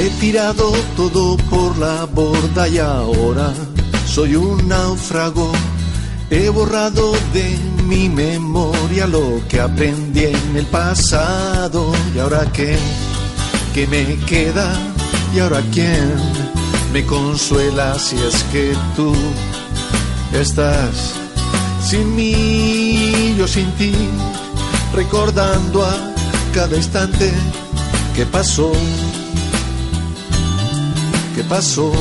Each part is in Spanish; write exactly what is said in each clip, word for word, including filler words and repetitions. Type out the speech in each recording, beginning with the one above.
He tirado todo por la borda y ahora soy un náufrago. He borrado de mi memoria lo que aprendí en el pasado. ¿Y ahora qué? ¿Qué me queda? ¿Y ahora quién me consuela si es que tú estás sin mí, yo sin ti, recordando a cada instante que pasó, que pasó?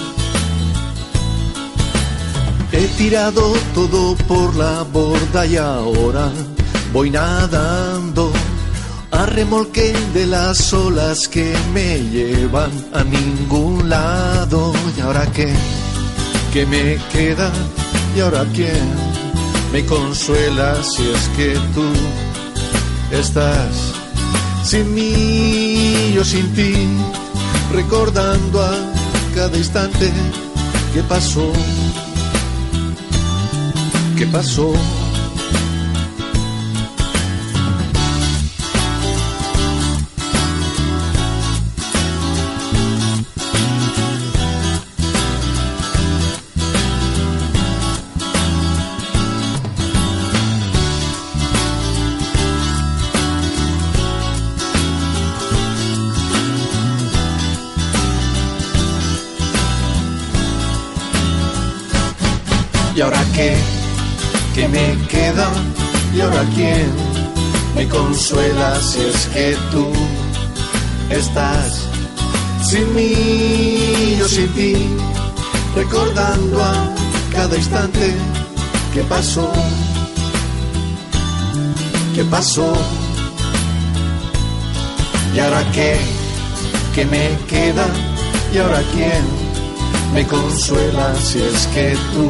He tirado todo por la borda y ahora voy nadando a remolque de las olas que me llevan a ningún lado. ¿Y ahora qué? ¿Qué me queda? ¿Y ahora quién me consuela si es que tú estás sin mí, yo sin ti, recordando a cada instante que pasó, que pasó? ¿Y ahora qué? ¿Qué me queda? ¿Y ahora quién me consuela si es que tú estás sin mí, yo sin ti, recordando a cada instante que pasó, que pasó? ¿Y ahora qué? ¿Qué me queda? ¿Y ahora quién me consuela si es que tú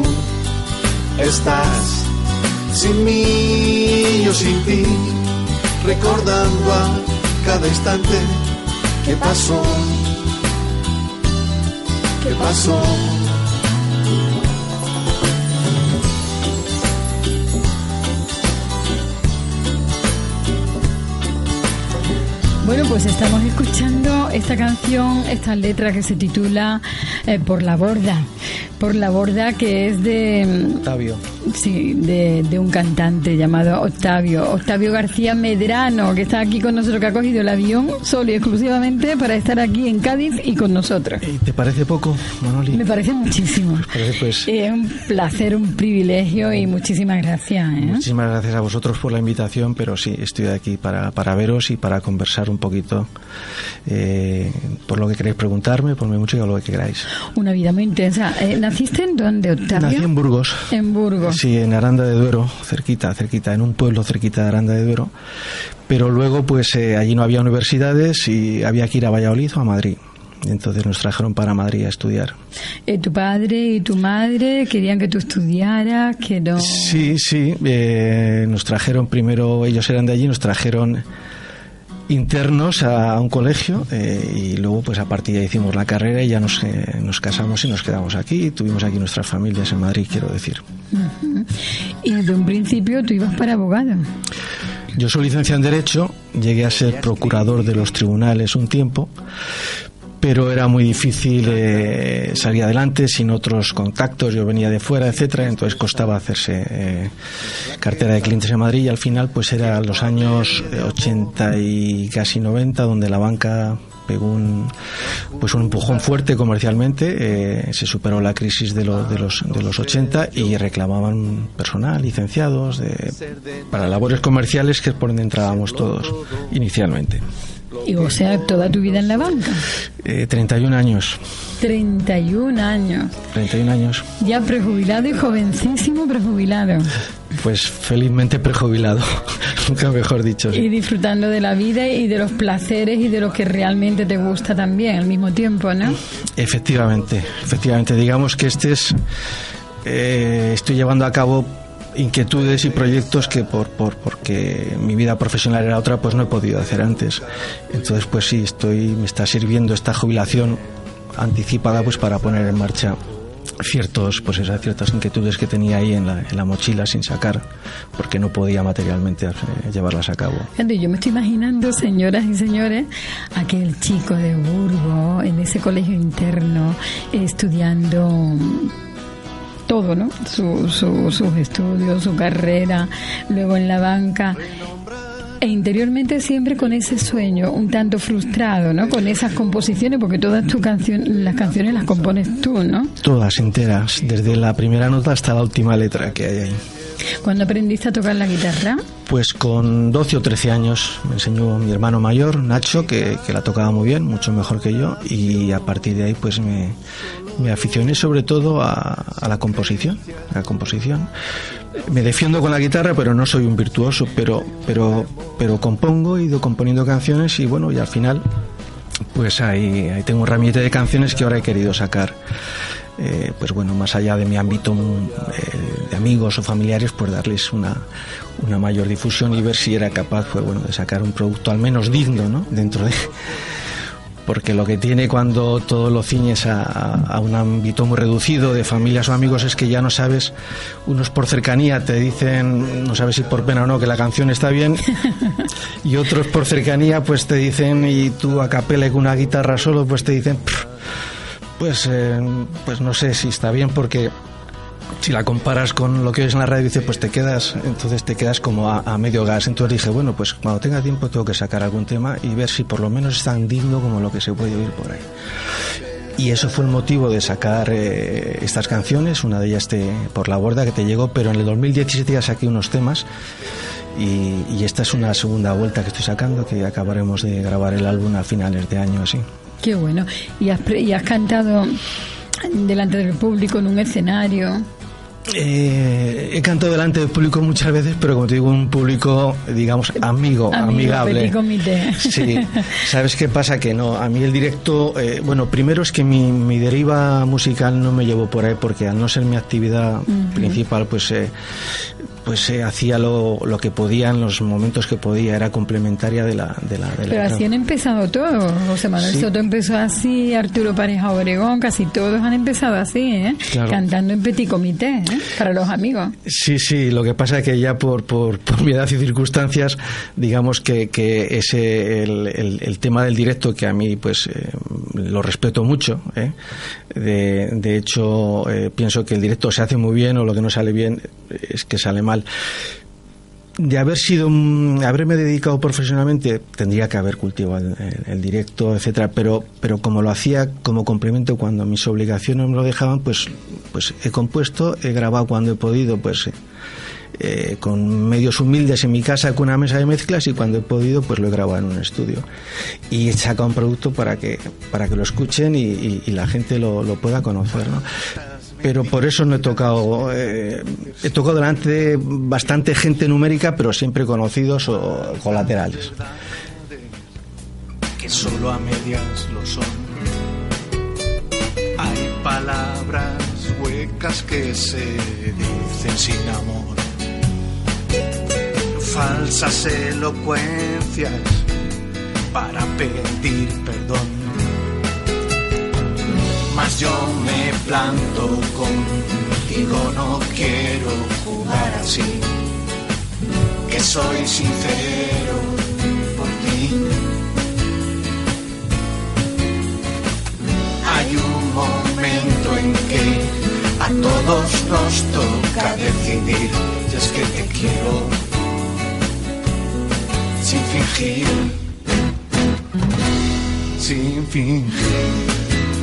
estás sin mí, yo sin ti, recordando a cada instante que pasó, que pasó? Bueno, pues estamos escuchando esta canción, esta letra que se titula eh, Por la borda. Por la borda, que es de Octavio. Sí, de, de un cantante llamado Octavio, Octavio García Medrano, que está aquí con nosotros, que ha cogido el avión solo y exclusivamente para estar aquí en Cádiz y con nosotros. ¿Te parece poco, Manoli? Me parece muchísimo. Pues parece, pues... Es un placer, un privilegio y muchísimas gracias. ¿eh? Muchísimas gracias a vosotros por la invitación, pero sí, estoy aquí para, para veros y para conversar un poquito eh, por lo que queréis preguntarme, por mi música o lo que queráis. Una vida muy intensa. Eh, ¿Naciste en dónde, Octavio? Nací en Burgos. En Burgos. Sí, en Aranda de Duero, cerquita, cerquita, en un pueblo cerquita de Aranda de Duero. Pero luego, pues eh, allí no había universidades y había que ir a Valladolid o a Madrid. Entonces nos trajeron para Madrid a estudiar. Eh, ¿Tu padre y tu madre querían que tú estudiaras? Que no... Sí, sí. Eh, nos trajeron primero, ellos eran de allí, nos trajeron internos a, a un colegio eh, y luego pues a partir de ahí hicimos la carrera y ya nos, eh, nos casamos y nos quedamos aquí. Tuvimos aquí nuestras familias en Madrid, quiero decir. Uh-huh. Y desde un principio tú ibas para abogado. Yo soy licenciado en Derecho, llegué a ser procurador de los tribunales un tiempo, pero era muy difícil eh, salir adelante sin otros contactos. Yo venía de fuera, etcétera, entonces costaba hacerse eh, cartera de clientes en Madrid y al final pues era los años ochenta y casi noventa donde la banca pegó un pues un empujón fuerte comercialmente. Eh, se superó la crisis de, lo, de los de los ochenta y reclamaban personal, licenciados de, para labores comerciales, que es por donde entrábamos todos inicialmente. Y o sea, toda tu vida en la banca. Eh, treinta y un años. treinta y un años. treinta y un años. Ya prejubilado y jovencísimo prejubilado. Pues felizmente prejubilado, nunca mejor dicho. Sí. Y disfrutando de la vida y de los placeres y de lo que realmente te gusta también al mismo tiempo, ¿no? Efectivamente, efectivamente. Digamos que este es... Eh, estoy llevando a cabo inquietudes y proyectos que por, por porque mi vida profesional era otra, pues no he podido hacer antes. Entonces pues sí, estoy me está sirviendo esta jubilación anticipada pues para poner en marcha ciertos pues esas ciertas inquietudes que tenía ahí en la, en la mochila sin sacar, porque no podía materialmente eh, llevarlas a cabo. Yo me estoy imaginando, señoras y señores, aquel chico de Burgos en ese colegio interno estudiando todo, ¿no? Su, su, sus estudios, su carrera, luego en la banca, e interiormente siempre con ese sueño un tanto frustrado, ¿no? Con esas composiciones, porque todas tus canciones, las canciones las compones tú, ¿no? Todas enteras, desde la primera nota hasta la última letra que hay ahí. ¿Cuándo aprendiste a tocar la guitarra? Pues con doce o trece años me enseñó mi hermano mayor, Nacho, que, que la tocaba muy bien, mucho mejor que yo, y a partir de ahí pues me, me aficioné sobre todo a, a la composición, a la composición. Me defiendo con la guitarra, pero no soy un virtuoso, pero pero pero compongo, he ido componiendo canciones y bueno, y al final pues ahí, ahí tengo un ramillete de canciones que ahora he querido sacar. Eh, pues bueno, más allá de mi ámbito eh, de amigos o familiares, pues darles una, una mayor difusión y ver si era capaz, pues bueno, de sacar un producto al menos digno, ¿no? Dentro de... Porque lo que tiene cuando todo lo ciñes a, a un ámbito muy reducido de familias o amigos es que ya no sabes, unos por cercanía te dicen, no sabes si por pena o no, que la canción está bien, y otros por cercanía pues te dicen, y tú a capela y con una guitarra solo, pues te dicen, pues, eh, pues no sé si está bien, porque si la comparas con lo que oyes en la radio, dices, pues te quedas, entonces te quedas como a, a medio gas. Entonces dije, bueno, pues cuando tenga tiempo tengo que sacar algún tema y ver si por lo menos es tan digno como lo que se puede oír por ahí. Y eso fue el motivo de sacar eh, estas canciones, una de ellas te, Por la borda, que te llegó, pero en el dos mil diecisiete ya saqué unos temas y, y esta es una segunda vuelta que estoy sacando, que acabaremos de grabar el álbum a finales de año así. Qué bueno. ¿Y has, y has cantado delante del público en un escenario? Eh, he cantado delante del público muchas veces, pero como te digo, un público, digamos, amigo, amigo amigable. Petit comité. Sí, ¿sabes qué pasa? Que no, a mí el directo, eh, bueno, primero es que mi, mi deriva musical no me llevó por ahí, porque al no ser mi actividad uh-huh. principal, pues eh, pues eh, hacía lo, lo que podía en los momentos que podía, era complementaria de la de la de Pero la así han empezado todos. José Manuel sí. Soto empezó así, Arturo Pareja Obregón, casi todos han empezado así, ¿eh? Claro. Cantando en petit comité, ¿eh? Para los amigos. Sí, sí, lo que pasa es que ya por, por, por mi edad y circunstancias, digamos que, que ese el, el, el tema del directo, que a mí pues eh, lo respeto mucho, ¿eh? de, de hecho eh, pienso que el directo se hace muy bien, o lo que no sale bien es que sale mal. De haber sido, haberme dedicado profesionalmente, tendría que haber cultivado el, el, el directo, etcétera, pero pero como lo hacía como complemento cuando mis obligaciones me lo dejaban, pues pues he compuesto, he grabado cuando he podido, pues eh, con medios humildes en mi casa con una mesa de mezclas, y cuando he podido pues lo he grabado en un estudio y he sacado un producto para que para que lo escuchen y, y, y la gente lo, lo pueda conocer, ¿no? Pero por eso no he tocado, eh, he tocado delante de bastante gente numérica, pero siempre conocidos o colaterales. Que solo a medias lo son. Hay palabras huecas que se dicen sin amor, falsas elocuencias para pedir perdón. Mas yo me planto contigo, no quiero jugar así, que soy sincero por ti. Hay un momento en que a todos nos toca decidir, y es que te quiero sin fingir, sin fingir.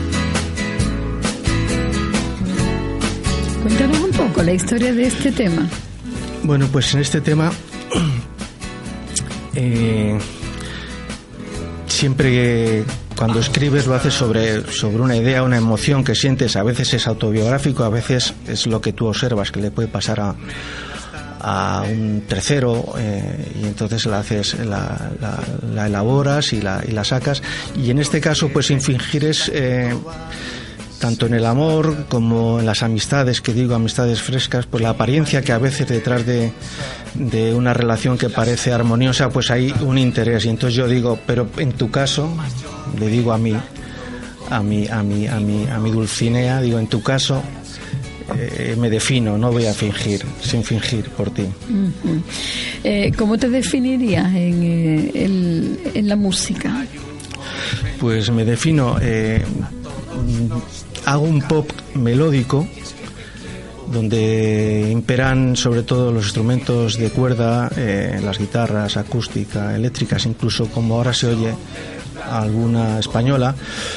Cuéntanos un poco la historia de este tema. Bueno, pues en este tema eh, siempre que cuando escribes lo haces sobre, sobre una idea, una emoción que sientes. A veces es autobiográfico, a veces es lo que tú observas que le puede pasar a, a un tercero, eh, y entonces la haces, la, la, la elaboras y la, y la sacas. Y en este caso, pues sin fingir es... Eh, tanto en el amor como en las amistades, que digo amistades frescas, pues la apariencia que a veces detrás de, de una relación que parece armoniosa, pues hay un interés. Y entonces yo digo, pero en tu caso, le digo a mí, a mi, a mi, a mi, a mi Dulcinea, digo, en tu caso, eh, me defino, no voy a fingir, sin fingir por ti. Uh-huh. eh, ¿Cómo te definirías en, eh, el, en la música? Pues me defino, eh, hago un pop melódico donde imperan sobre todo los instrumentos de cuerda, eh, las guitarras, acústica, eléctricas, incluso como ahora se oye alguna española.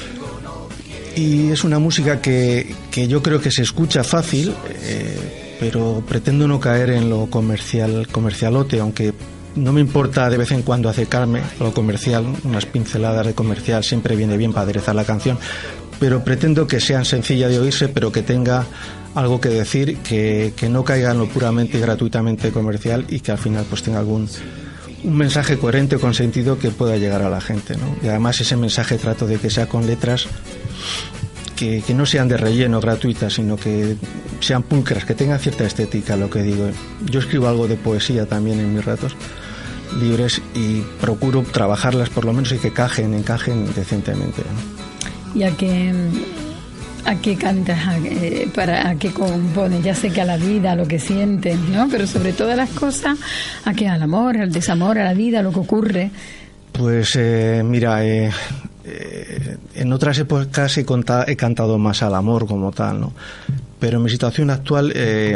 Y es una música que, que yo creo que se escucha fácil, eh, pero pretendo no caer en lo comercial, comercialote, aunque no me importa de vez en cuando acercarme a lo comercial, unas pinceladas de comercial siempre viene bien para aderezar la canción, pero pretendo que sean sencillas de oírse, pero que tenga algo que decir, que, que no caiga en lo puramente y gratuitamente comercial y que al final pues tenga algún un mensaje coherente o con sentido que pueda llegar a la gente, ¿no? Y además ese mensaje trato de que sea con letras que, que no sean de relleno, gratuitas, sino que sean pulcras, que tengan cierta estética, lo que digo. Yo escribo algo de poesía también en mis ratos libres y procuro trabajarlas por lo menos y que encajen, encajen decentemente, ¿no? ¿Y a qué, a qué cantas? ¿A qué, para, ¿A qué compones? Ya sé que a la vida, a lo que sientes, ¿no? Pero sobre todas las cosas, ¿a qué? Al amor, al desamor, a la vida, a lo que ocurre. Pues eh, mira, eh, eh, en otras épocas he, conta, he cantado más al amor como tal, ¿no? Pero en mi situación actual eh,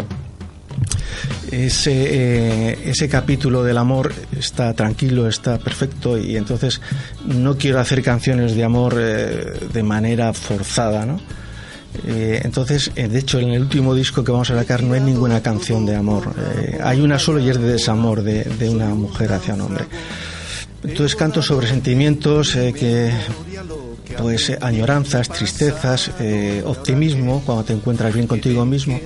ese, eh, ese capítulo del amor está tranquilo, está perfecto, y entonces no quiero hacer canciones de amor eh, de manera forzada, ¿no? Eh, entonces, eh, de hecho, en el último disco que vamos a sacar no hay ninguna canción de amor. Eh, hay una solo y es de desamor de, de una mujer hacia un hombre. Entonces canto sobre sentimientos eh, que, pues, eh, añoranzas, tristezas, eh, optimismo cuando te encuentras bien contigo mismo.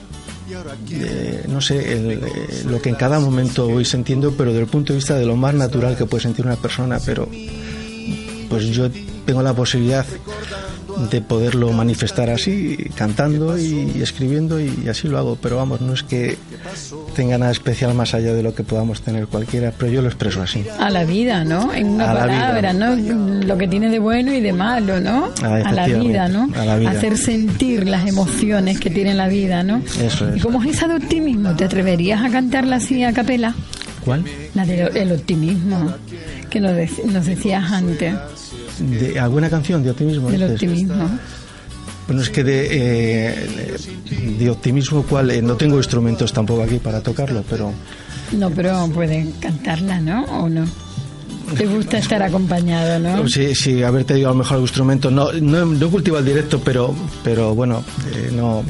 Eh, no sé, el, eh, lo que en cada momento voy sintiendo, pero desde el punto de vista de lo más natural que puede sentir una persona, pero pues yo tengo la posibilidad de poderlo manifestar así, cantando y, y escribiendo, y así lo hago, pero vamos, no es que tenga nada especial más allá de lo que podamos tener cualquiera, pero yo lo expreso así. A la vida, ¿no? En una a palabra, ¿no? Lo que tiene de bueno y de malo, ¿no? Ah, a la vida, ¿no? A la vida. Hacer sentir las emociones que tiene la vida, ¿no? Eso es. ¿Y cómo es esa de optimismo? ¿Te atreverías a cantarla así a capela? ¿Cuál? La del optimismo, que nos, de, nos decías antes. ¿De alguna canción de optimismo? Del optimismo. Bueno, es que de, eh, de optimismo, ¿cuál? Eh, no tengo instrumentos tampoco aquí para tocarlo, pero... No, pero pueden cantarla, ¿no? ¿O no? ¿Te gusta estar acompañado, no? Sí, sí, haberte dicho a lo mejor algún instrumento. No, no, no cultivo el directo, pero, pero bueno, eh, no...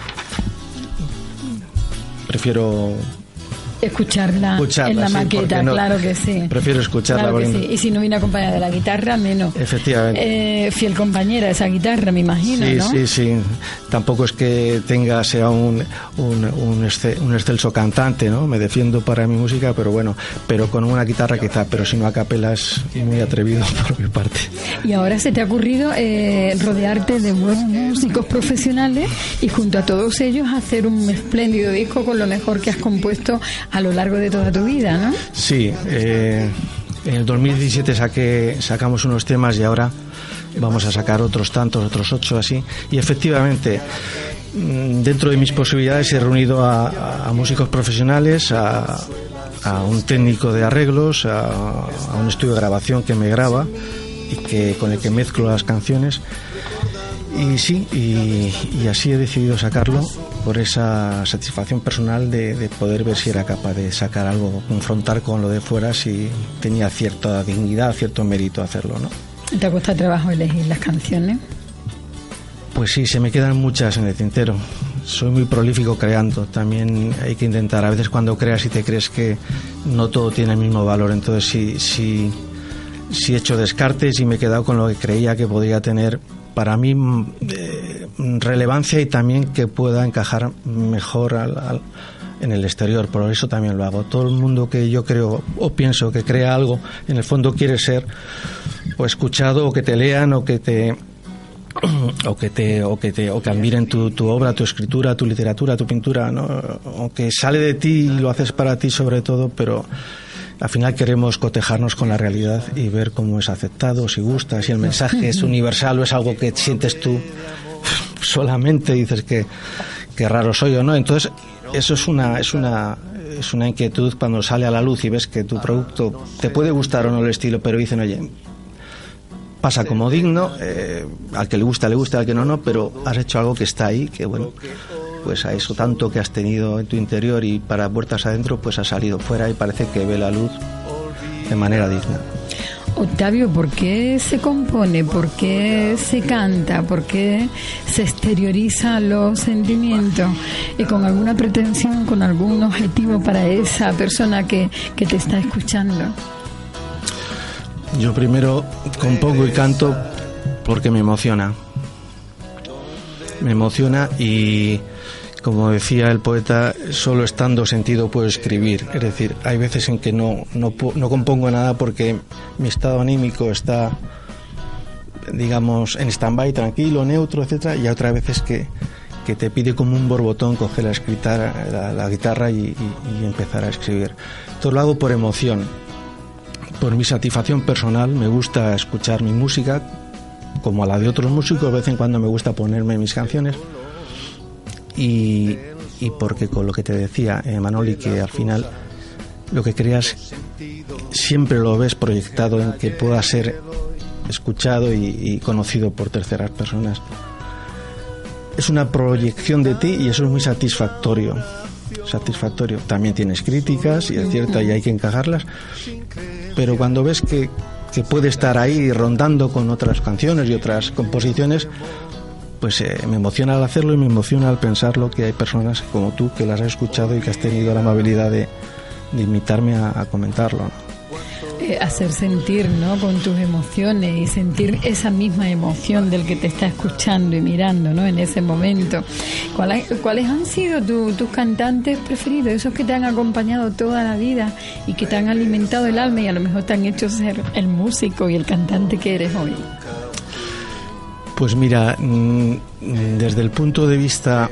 Prefiero... Escucharla, escucharla en la sí, maqueta, no, claro que sí. Prefiero escucharla. Claro que sí. Y si no viene acompañada de la guitarra, menos. Efectivamente. Eh, fiel compañera esa guitarra, me imagino, sí, ¿no? Sí, sí, tampoco es que tenga, sea un, un, un, exce, un excelso cantante, ¿no? Me defiendo para mi música, pero bueno, pero con una guitarra quizá, pero si no a capela es muy atrevido por mi parte. Y ahora se te ha ocurrido eh, rodearte de buenos músicos profesionales y junto a todos ellos hacer un espléndido disco con lo mejor que has compuesto a lo largo de toda tu vida, ¿no? Sí, eh, en el dos mil diecisiete saqué, sacamos unos temas y ahora vamos a sacar otros tantos, otros ocho así, y efectivamente dentro de mis posibilidades he reunido a, a músicos profesionales, a, a un técnico de arreglos, a, a un estudio de grabación que me graba y que con el que mezclo las canciones. Y sí, y, y así he decidido sacarlo por esa satisfacción personal de, de poder ver si era capaz de sacar algo, confrontar con lo de fuera, si tenía cierta dignidad, cierto mérito hacerlo, ¿no? ¿Te ha costado trabajo elegir las canciones? Pues sí, se me quedan muchas en el tintero. Soy muy prolífico creando, también hay que intentar, a veces cuando creas y te crees que no todo tiene el mismo valor, entonces sí, sí, sí he hecho descartes y me he quedado con lo que creía que podría tener para mí eh, relevancia y también que pueda encajar mejor al, al, en el exterior. Por eso también lo hago. Todo el mundo que yo creo o pienso que crea algo, en el fondo quiere ser o escuchado, o que te lean, o que te o que te o que te o que admiren tu, tu obra, tu escritura, tu literatura, tu pintura, ¿no? O que sale de ti y lo haces para ti sobre todo, pero al final queremos cotejarnos con la realidad y ver cómo es aceptado, si gusta, si el mensaje es universal o es algo que sientes tú solamente, dices que, qué raro soy o no. Entonces eso es una es una es una inquietud cuando sale a la luz y ves que tu producto te puede gustar o no el estilo, pero dicen, oye, pasa como digno, eh, al que le gusta le gusta, al que no no, pero has hecho algo que está ahí, que bueno, pues a eso tanto que has tenido en tu interior y para puertas adentro, pues ha salido fuera y parece que ve la luz de manera digna. Octavio, ¿por qué se compone? ¿Por qué se canta? ¿Por qué se exterioriza los sentimientos? ¿Y con alguna pretensión, con algún objetivo para esa persona que, que te está escuchando? Yo primero compongo y canto porque me emociona. Me emociona y, como decía el poeta, solo estando sentido puedo escribir. Es decir, hay veces en que no, no, no compongo nada porque mi estado anímico está, digamos, en stand-by, tranquilo, neutro, etcétera, y hay otras veces que, que te pide como un borbotón coger la, escrita, la, la guitarra y, y, y empezar a escribir. Todo lo hago por emoción, por mi satisfacción personal. Me gusta escuchar mi música, como a la de otros músicos, de vez en cuando me gusta ponerme mis canciones. Y, y porque con lo que te decía, eh, Manoli, que al final lo que creas siempre lo ves proyectado en que pueda ser escuchado y, y conocido por terceras personas. Es una proyección de ti y eso es muy satisfactorio. Satisfactorio. También tienes críticas y es cierto, y hay que encajarlas, pero cuando ves que, que puede estar ahí rondando con otras canciones y otras composiciones, pues eh, me emociona al hacerlo y me emociona al pensarlo, que hay personas como tú que las has escuchado y que has tenido la amabilidad de, de invitarme a, a comentarlo, ¿no? Eh, hacer sentir, ¿no?, con tus emociones y sentir esa misma emoción del que te está escuchando y mirando, ¿no?, en ese momento. ¿Cuáles, cuáles han sido tu, tus cantantes preferidos? Esos que te han acompañado toda la vida y que te han alimentado el alma y a lo mejor te han hecho ser el músico y el cantante que eres hoy. Pues mira, desde el punto de vista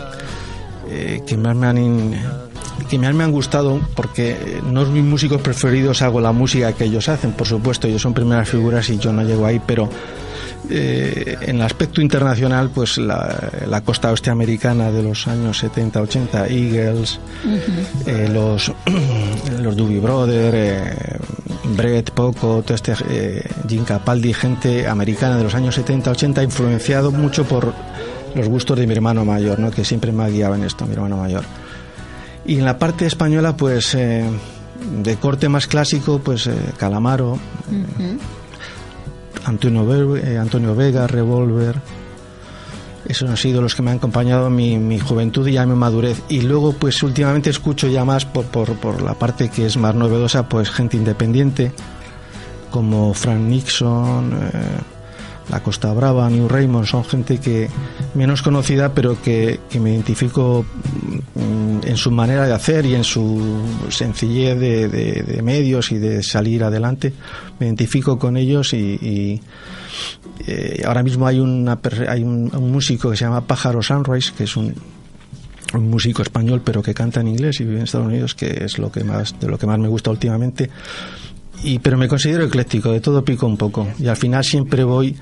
eh, que más me han in, que más me han gustado, porque no es mis músicos preferidos, hago la música que ellos hacen, por supuesto, ellos son primeras figuras y yo no llego ahí, pero eh, en el aspecto internacional, pues la, la costa oeste americana de los años setenta, ochenta, Eagles, uh-huh. eh, los los Doobie Brothers, eh, Brett, Poco, todo este, eh, Jim Capaldi, gente americana de los años setenta, ochenta, influenciado mucho por los gustos de mi hermano mayor, ¿no?, que siempre me ha guiado en esto, mi hermano mayor. Y en la parte española, pues eh, de corte más clásico, pues eh, Calamaro, uh-huh. eh, Antonio, Be- eh, Antonio Vega, Revolver. Esos han sido los que me han acompañado en mi, mi juventud y ya mi madurez. Y luego, pues últimamente escucho ya más por, por, por la parte que es más novedosa, pues gente independiente, como Frank Nixon, eh, La Costa Brava, New Raymond. Son gente que menos conocida, pero que, que me identifico en su manera de hacer y en su sencillez de, de, de medios y de salir adelante. Me identifico con ellos y... y Eh, ahora mismo hay, una, hay un, un músico que se llama Pájaro Sunrise, que es un, un músico español pero que canta en inglés y vive en Estados Unidos, que es lo que más, de lo que más me gusta últimamente. Y, pero me considero ecléctico, de todo pico un poco, y al final siempre voy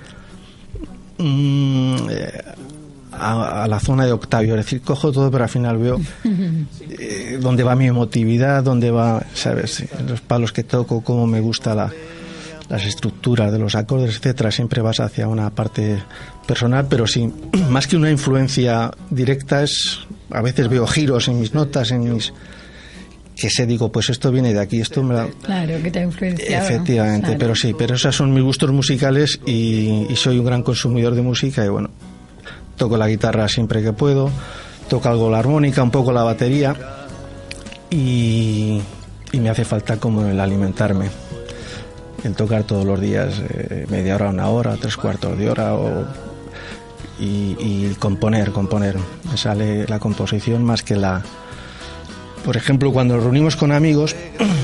mmm, a, a la zona de Octavio, es decir, cojo todo pero al final veo eh, dónde va mi emotividad, dónde va, sabes, los palos que toco, cómo me gusta la las estructuras de los acordes, etcétera. Siempre vas hacia una parte personal, pero sí, más que una influencia directa, es a veces veo giros en mis notas, en mis que sé, digo, pues esto viene de aquí, esto me la... Claro, que te ha influenciado. Efectivamente, claro. Pero sí, pero esos son mis gustos musicales y, y soy un gran consumidor de música y bueno, toco la guitarra siempre que puedo, toco algo la armónica, un poco la batería y, y me hace falta como el alimentarme, el tocar todos los días eh, media hora, una hora, tres cuartos de hora o, y, y componer, componer. Me sale la composición más que la... Por ejemplo, cuando nos reunimos con amigos,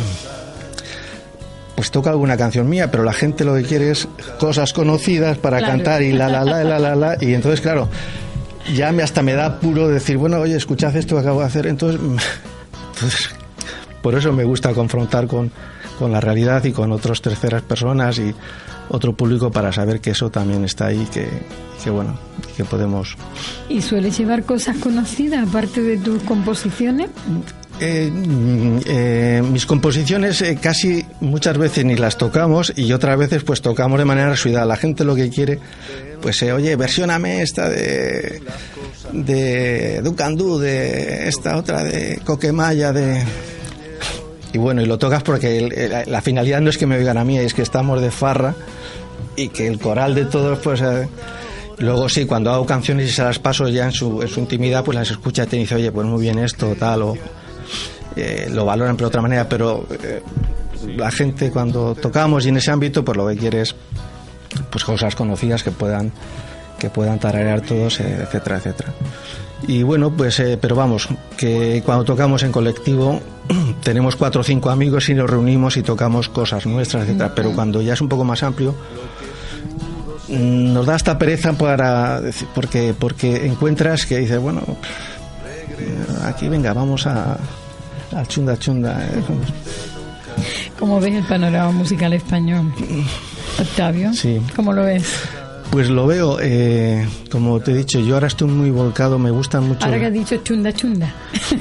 pues toca alguna canción mía, pero la gente lo que quiere es cosas conocidas para claro. cantar y la, la, la, la, la, la, y entonces, claro, ya me, hasta me da apuro decir, bueno, oye, escuchad esto que acabo de hacer, entonces, entonces por eso me gusta confrontar con... con la realidad y con otras terceras personas y otro público para saber que eso también está ahí, que, que bueno, que podemos. ¿Y sueles llevar cosas conocidas aparte de tus composiciones? Eh, eh, mis composiciones eh, casi muchas veces ni las tocamos y otras veces pues tocamos de manera resumida. La gente lo que quiere pues eh, oye, versióname esta de de Ducandú, de esta otra de Coquemaya, de y bueno, y lo tocas porque el, el, la finalidad no es que me oigan a mí, es que estamos de farra y que el coral de todos pues eh, luego sí, cuando hago canciones y se las paso ya en su, en su intimidad, pues las escucha y te dice, oye, pues muy bien esto, tal, o eh, lo valoran por otra manera, pero eh, la gente cuando tocamos y en ese ámbito, pues lo que quiere es pues cosas conocidas que puedan que puedan tararear todos, eh, etcétera, etcétera. Y bueno, pues, eh, pero vamos, que cuando tocamos en colectivo tenemos cuatro o cinco amigos y nos reunimos y tocamos cosas nuestras, etcétera, pero cuando ya es un poco más amplio nos da hasta pereza para decir, porque porque encuentras que dices, bueno, aquí venga, vamos a, a chunda chunda. ¿Cómo ves el panorama musical español, Octavio? Sí. ¿Cómo lo ves? Pues lo veo, eh, como te he dicho, yo ahora estoy muy volcado, me gustan mucho. Ahora que has dicho chunda chunda.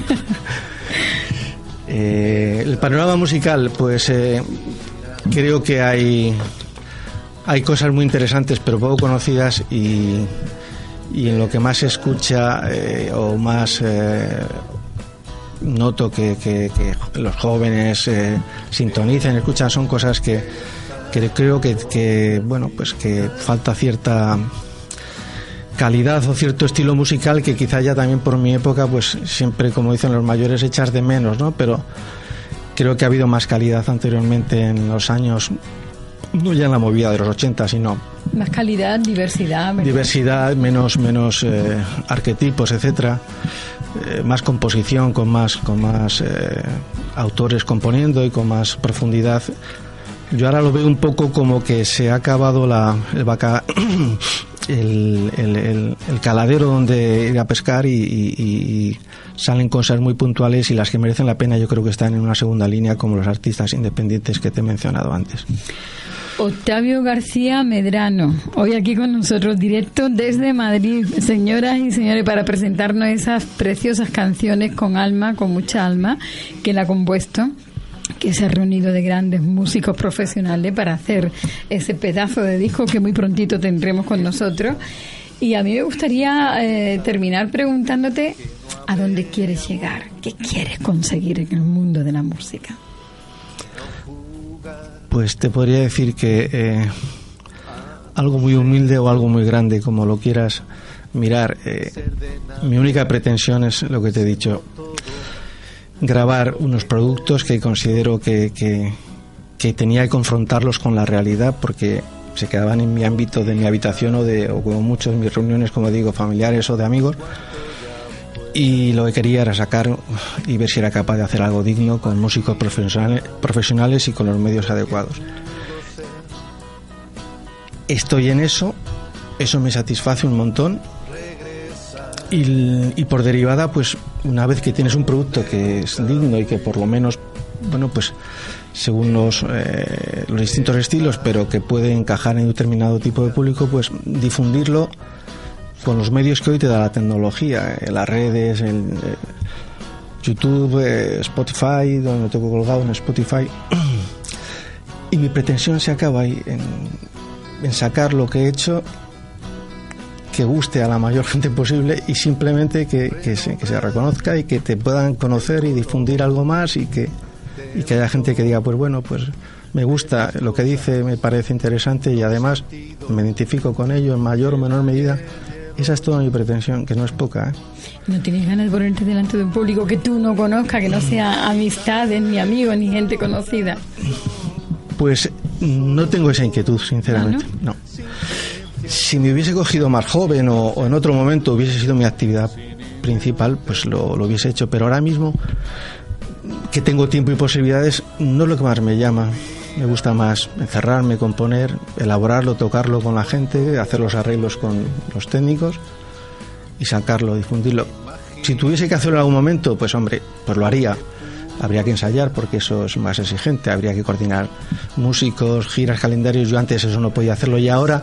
eh, el panorama musical, pues eh, creo que hay hay cosas muy interesantes pero poco conocidas y, y en lo que más se escucha eh, o más eh, noto que, que, que los jóvenes eh, sintonizan, escuchan, son cosas que, que creo que, que bueno, pues que falta cierta calidad o cierto estilo musical que quizá ya también por mi época pues siempre, como dicen los mayores, echas de menos, ¿no? Pero creo que ha habido más calidad anteriormente en los años, no ya en la movida de los ochenta, sino más calidad, diversidad, ¿verdad? Diversidad, menos menos eh, arquetipos, etcétera, eh, más composición, con más con más eh, autores componiendo y con más profundidad. Yo ahora lo veo un poco como que se ha acabado la el vaca el, el, el, el caladero donde ir a pescar y, y, y salen cosas muy puntuales y las que merecen la pena yo creo que están en una segunda línea, como los artistas independientes que te he mencionado antes. Octavio García Medrano, hoy aquí con nosotros, directo desde Madrid, señoras y señores, para presentarnos esas preciosas canciones con alma, con mucha alma, que él ha compuesto, que se ha reunido de grandes músicos profesionales para hacer ese pedazo de disco que muy prontito tendremos con nosotros. Y a mí me gustaría eh, terminar preguntándote a dónde quieres llegar, qué quieres conseguir en el mundo de la música. Pues te podría decir que eh, algo muy humilde o algo muy grande, como lo quieras mirar. Eh, mi única pretensión es lo que te he dicho, grabar unos productos que considero que, que, que tenía que confrontarlos con la realidad, porque se quedaban en mi ámbito de mi habitación o de o como muchos en mis reuniones, como digo, familiares o de amigos, y lo que quería era sacar y ver si era capaz de hacer algo digno con músicos profesionales, profesionales y con los medios adecuados. Estoy en eso, eso me satisface un montón. Y, y por derivada, pues una vez que tienes un producto que es digno y que por lo menos, bueno, pues según los, eh, los distintos estilos, pero que puede encajar en un determinado tipo de público, pues difundirlo con los medios que hoy te da la tecnología, eh, las redes, el, eh, YouTube, eh, Spotify, donde me tengo colgado en Spotify. Y mi pretensión se acaba ahí en, en sacar lo que he hecho, que guste a la mayor gente posible y simplemente que, que, se, que se reconozca y que te puedan conocer y difundir algo más y que, y que haya gente que diga, pues bueno, pues me gusta lo que dice, me parece interesante y además me identifico con ello en mayor o menor medida. Esa es toda mi pretensión, que no es poca, ¿eh? ¿No tienes ganas de ponerte delante de un público que tú no conozcas, que no sea amistades, ni amigos, ni gente conocida? Pues no tengo esa inquietud, sinceramente. ¿Ah, no? No. Si me hubiese cogido más joven o, o en otro momento hubiese sido mi actividad principal, pues lo, lo hubiese hecho. Pero ahora mismo, que tengo tiempo y posibilidades, no es lo que más me llama. Me gusta más encerrarme, componer, elaborarlo, tocarlo con la gente, hacer los arreglos con los técnicos y sacarlo, difundirlo. Si tuviese que hacerlo en algún momento, pues hombre, pues lo haría. habría que ensayar porque eso es más exigente, habría que coordinar músicos, giras, calendarios. Yo antes eso no podía hacerlo y ahora,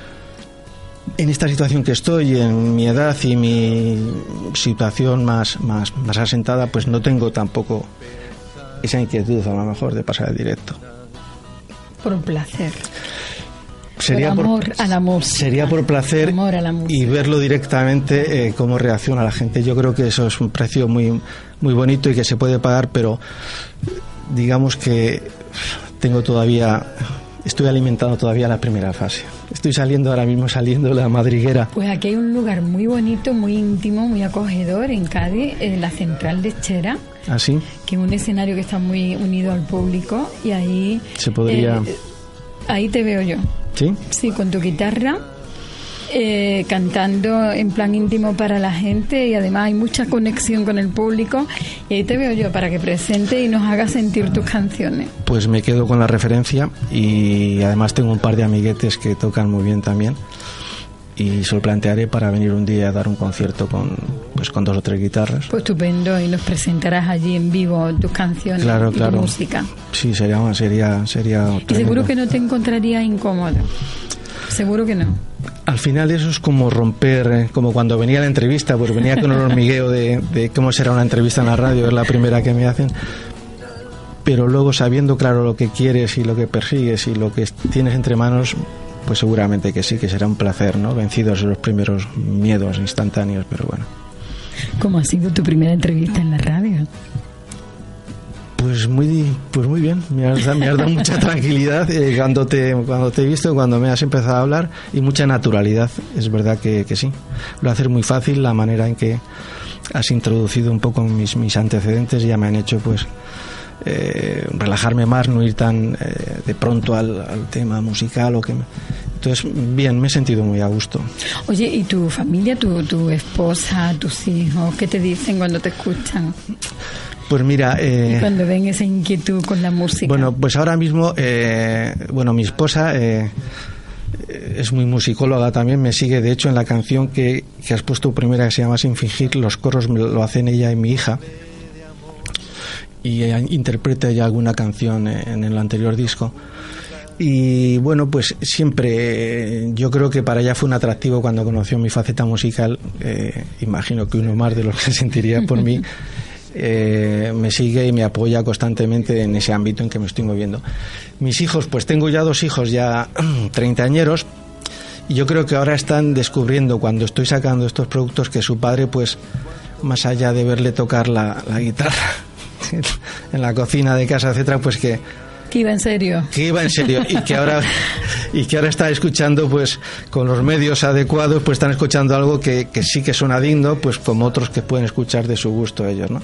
en esta situación que estoy, en mi edad y mi situación más, más, más asentada, pues no tengo tampoco esa inquietud a lo mejor de pasar el directo. Por un placer. Sería por amor por, a la música. Sería por placer amor a la música. Y verlo directamente, eh, cómo reacciona la gente. Yo creo que eso es un precio muy, muy bonito y que se puede pagar, pero digamos que tengo todavía, estoy alimentando todavía la primera fase. Estoy saliendo ahora mismo, saliendo de la madriguera. Pues aquí hay un lugar muy bonito, muy íntimo, muy acogedor en Cádiz, en la Central de Chera. ¿Ah, sí? Que es un escenario que está muy unido al público y ahí... Se podría... Eh, ahí te veo yo. ¿Sí? Sí, con tu guitarra, eh, cantando en plan íntimo para la gente, y además hay mucha conexión con el público, y ahí te veo yo para que presente y nos haga sentir tus canciones. Pues me quedo con la referencia, y además tengo un par de amiguetes que tocan muy bien también, y se lo plantearé para venir un día a dar un concierto con, pues, con dos o tres guitarras. Pues estupendo, y nos presentarás allí en vivo tus canciones, claro, y claro. tu música. Sí, sería sería sería y seguro que no te encontraría incómodo. Seguro que no. Al final eso es como romper, eh, como cuando venía a la entrevista, pues venía con un hormigueo de, de cómo será una entrevista en la radio, es la primera que me hacen, pero luego sabiendo claro lo que quieres y lo que persigues y lo que tienes entre manos, pues seguramente que sí, que será un placer, ¿no? Vencidos los primeros miedos instantáneos, pero bueno. ¿Cómo ha sido tu primera entrevista en la radio? Pues muy, pues muy bien, me has, me has dado mucha tranquilidad eh, cuando, te, cuando te he visto, cuando me has empezado a hablar, y mucha naturalidad. Es verdad que, que sí, lo haces muy fácil, la manera en que has introducido un poco mis, mis antecedentes ya me han hecho pues eh, relajarme más, no ir tan eh, de pronto al, al tema musical o que me... Entonces, bien, me he sentido muy a gusto. Oye, ¿y tu familia, tu, tu esposa, tus hijos, qué te dicen cuando te escuchan? Pues mira... Eh, y cuando ven esa inquietud con la música. Bueno, pues ahora mismo, eh, bueno, mi esposa eh, es muy musicóloga también, me sigue, de hecho, en la canción que, que has puesto primera, que se llama Sin Fingir, los coros lo hacen ella y mi hija. Y ella interpreta ya alguna canción en el anterior disco. Y bueno, pues siempre, yo creo que para ella fue un atractivo cuando conoció mi faceta musical, eh, imagino que uno más de los que sentiría por mí. Eh, me sigue y me apoya constantemente en ese ámbito en que me estoy moviendo. Mis hijos, pues tengo ya dos hijos ya treintañeros, y yo creo que ahora están descubriendo, cuando estoy sacando estos productos, que su padre, pues más allá de verle tocar la, la guitarra en la cocina de casa, etcétera, pues que que iba en serio que iba en serio y que ahora y que ahora está escuchando, pues con los medios adecuados, pues están escuchando algo que, que sí que suena digno, pues como otros que pueden escuchar de su gusto ellos, ¿no?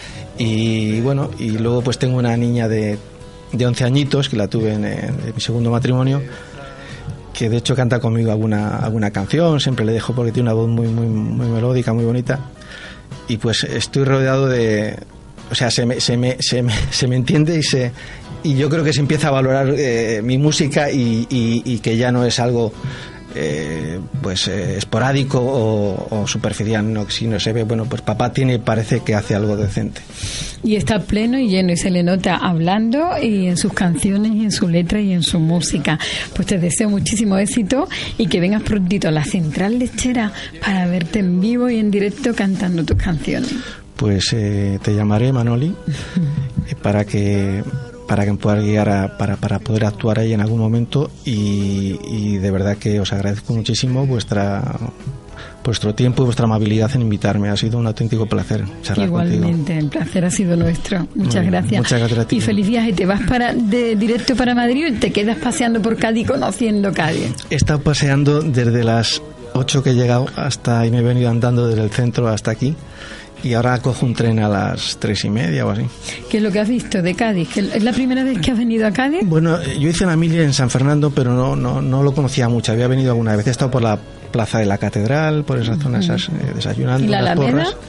Y bueno, y luego pues tengo una niña de, de once añitos que la tuve en, en mi segundo matrimonio, que de hecho canta conmigo alguna alguna canción, siempre le dejo porque tiene una voz muy muy muy melódica, muy bonita, y pues estoy rodeado de, o sea, se me se me se me, se me entiende y se y yo creo que se empieza a valorar eh, mi música y, y, y que ya no es algo eh, pues eh, esporádico o, o superficial, no, sino se ve, bueno, pues papá tiene, parece que hace algo decente. Y está pleno y lleno, y se le nota hablando y en sus canciones y en su letra y en su música. Pues te deseo muchísimo éxito y que vengas prontito a la Central de Chera para verte en vivo y en directo cantando tus canciones. Pues eh, te llamaré, Manoli, para que para que me puedas guiar a, para, para poder actuar ahí en algún momento, y, y de verdad que os agradezco muchísimo vuestra vuestro tiempo y vuestra amabilidad en invitarme. Ha sido un auténtico placer charlar Igualmente, contigo. Igualmente, el placer ha sido nuestro. Muchas Muy gracias. Muchas gracias a ti. Y feliz viaje. ¿Te vas para de directo para Madrid y te quedas paseando por Cádiz, conociendo Cádiz? He estado paseando desde las ocho que he llegado hasta, y me he venido andando desde el centro hasta aquí. Y ahora cojo un tren a las tres y media o así. ¿Qué es lo que has visto de Cádiz? ¿Es la primera vez que has venido a Cádiz? Bueno, yo hice la mili en San Fernando, pero no, no, no lo conocía mucho. Había venido alguna vez. He estado por la plaza de la Catedral, por esa zona, esas, eh, desayunando. ¿Y la las Alameda? porras.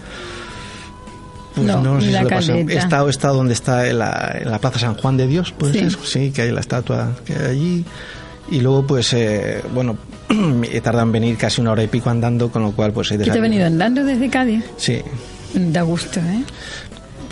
Pues no, no, no sé la si lo he pasado. Caleta. He estado, he estado donde está en la, en la plaza San Juan de Dios, pues Sí. eso, sí, que hay la estatua que hay allí. Y luego, pues, eh, bueno, he tardado en venir casi una hora y pico andando, con lo cual, pues he ¿Que te has venido andando desde Cádiz? Sí. Da gusto, ¿eh?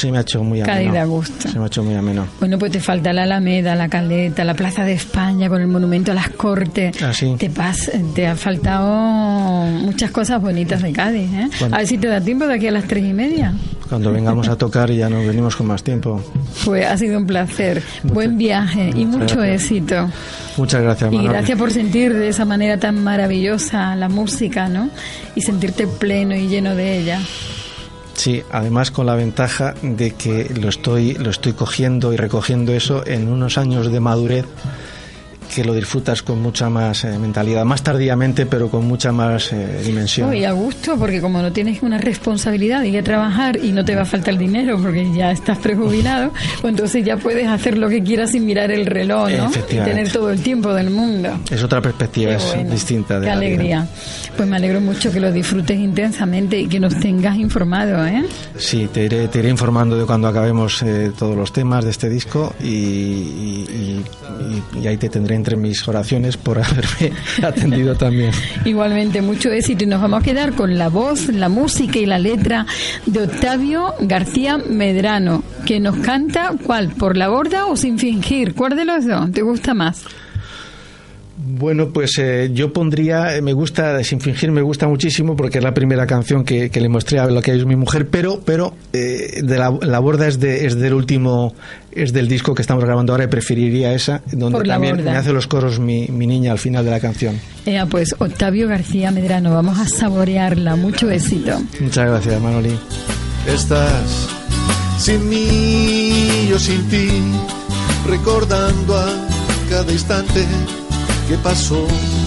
se me ha hecho muy ameno. Cádiz da gusto. Se me ha hecho muy ameno. Bueno, pues te falta la Alameda, la Caleta, la Plaza de España con el monumento a las Cortes. Ah, sí. Te, pas, te ha faltado muchas cosas bonitas de Cádiz, ¿eh? Bueno. A ver si te da tiempo de aquí a las tres y media. Cuando vengamos a tocar ya nos venimos con más tiempo. Pues ha sido un placer. Muchas, Buen viaje y mucho gracias. éxito. Muchas gracias, Manoli. Y gracias por sentir de esa manera tan maravillosa la música, ¿no? Y sentirte pleno y lleno de ella. Sí, además con la ventaja de que lo estoy, lo estoy cogiendo y recogiendo eso en unos años de madurez que lo disfrutas con mucha más eh, mentalidad, más tardíamente, pero con mucha más eh, dimensión. Oh, y a gusto, porque como no tienes una responsabilidad de ir a trabajar y no te va a faltar dinero porque ya estás prejubilado, pues entonces ya puedes hacer lo que quieras sin mirar el reloj, ¿no? Y tener todo el tiempo del mundo. Es otra perspectiva, Qué es bueno, distinta. De qué la alegría. vida. Pues me alegro mucho que lo disfrutes intensamente y que nos tengas informado, ¿eh? Sí, te iré, te iré informando de cuando acabemos eh, todos los temas de este disco y, y, y, y ahí te tendré entre mis oraciones por haberme atendido también. Igualmente, mucho éxito y nos vamos a quedar con la voz, la música y la letra de Octavio García Medrano, que nos canta ¿cuál? ¿Por la borda o Sin fingir? ¿Cuál de los dos te gusta más? Bueno, pues eh, yo pondría, me gusta, Sin fingir me gusta muchísimo porque es la primera canción que, que le mostré a lo que es mi mujer, pero pero eh, de la, la borda es de es del último, es del disco que estamos grabando ahora y preferiría esa, donde también borda. Me hace los coros mi, mi niña al final de la canción. Eh, pues Octavio García Medrano, vamos a saborearla, mucho éxito. Muchas gracias, Manoli. Estás sin mí, yo sin ti, recordando a cada instante ¿qué pasó?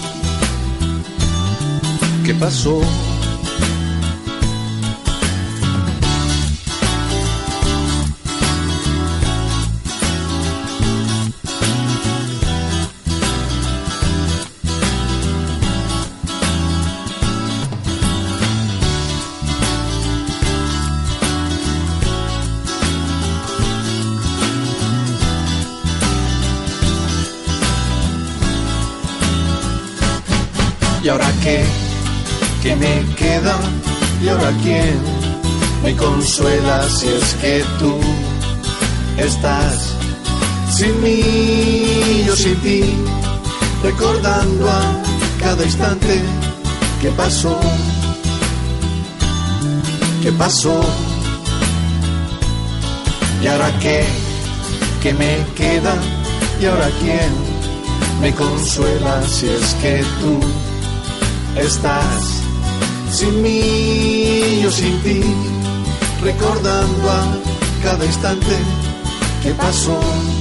¿Qué pasó? ¿Y ahora qué? ¿Qué me queda? ¿Y ahora quién me consuela si es que tú estás sin mí, yo sin ti, recordando a cada instante qué pasó? ¿Qué pasó? ¿Y ahora qué? ¿Qué me queda? ¿Y ahora quién me consuela si es que tú estás sin mí, yo sin ti, recordando a cada instante qué pasó?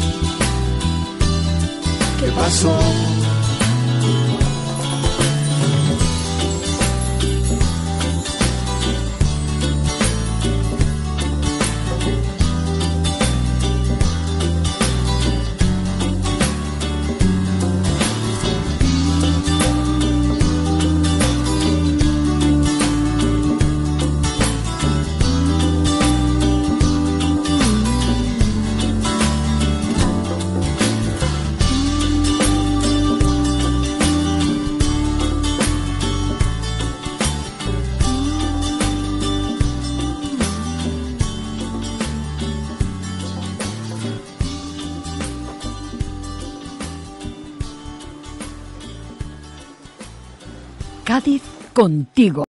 ¿Qué pasó? Cádiz contigo.